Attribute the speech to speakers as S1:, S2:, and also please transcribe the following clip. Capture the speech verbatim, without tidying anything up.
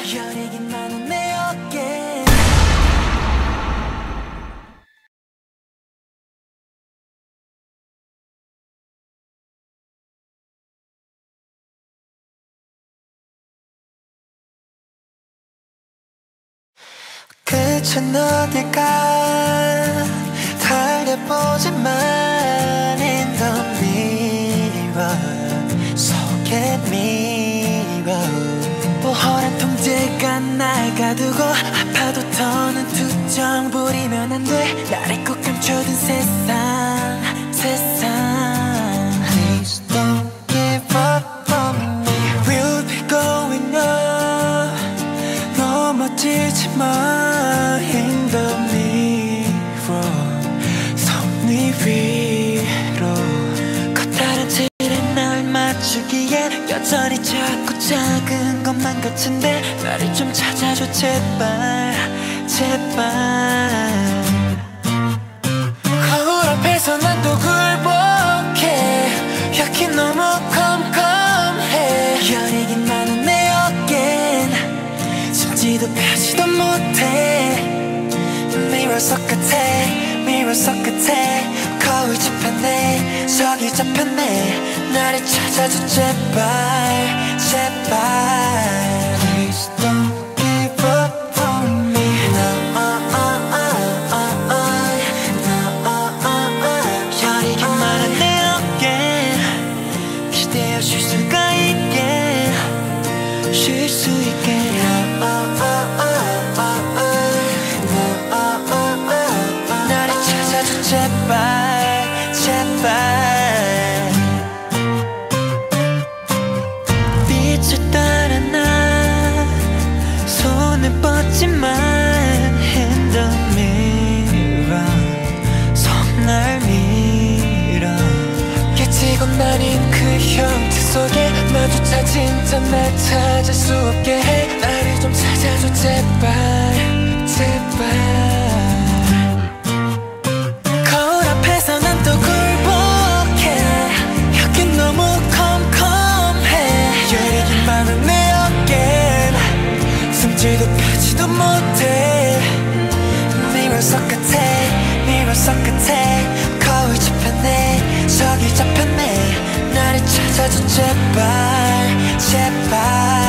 S1: 여리긴 많은 내 어깨. 끝은 어딜까 달려보지만 in the mirror 속에 mirror 뽀뽀한 통제가 날 가두고 아파도 더는 투정 부리면 안 돼 나를 꼭 감춰둔 세상 세상 Please don't give up on me We'll be going up 넘어지지만 in the mirror 손 위로 커다란 틀에 날 맞추기에 여전히 자꾸 작은 것만 같은데 나를 좀 찾아줘 제발 제발 거울 앞에서 난 또 굴복해 여기 너무 컴컴해 여리긴 많은 내 어깨엔 숨지도 펴지도 못해 Mirror 속 같아 Mirror 속 같아 거울 잡혔네 저기 잡혔네 나를 찾아줘 제발 제발 Please don't give up on me No, uh, uh, uh, uh, uh. No, uh, uh, uh. 여리긴 많은 내 어깨 기대어 쉴 수가 있게 쉴 수 있게 No, uh, uh, uh, uh, uh. No, uh, uh, uh, uh. 나를 찾아줘 제발 제발 빛을 따라 나 손을 뻗지만 in the mirror 손날 밀어 깨지고 나뉜 그 형태 속에 나조차 진짜 날 찾을 수 없게 해 나를 좀 찾아줘 제발 제발 거울 앞에서 난 또 굴복해 여긴 너무 컴컴해 여리긴 많은 내 어깨엔 숨지도 펴지도 못해 Mirror 속 같아 Mirror 속 같아 거울 잡혔네 저기 잡혔네 나를 찾아줘 제발 제발